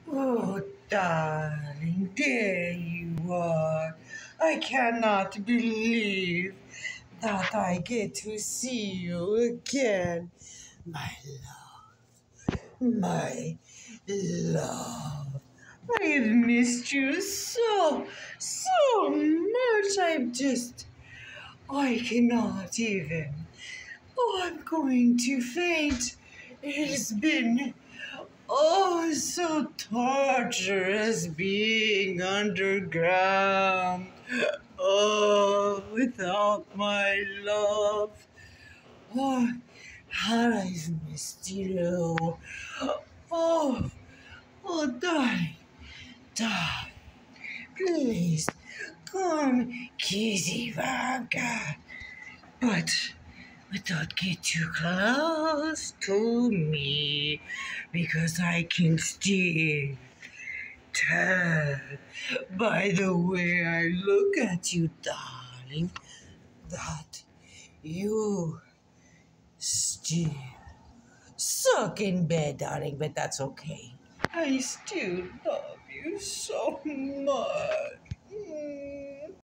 Oh, darling, there you are. I cannot believe that I get to see you again. My my love. I have missed you so much. I cannot even. Oh, I'm going to faint. It's been so torturous being underground. Oh, without my love. Oh, how I've missed you. Oh, darling, darling, please come kiss Ivanka. But don't get too close to me because I can still tell by the way I look at you, darling, that you still suck in bed, darling, but that's okay. I still love you so much.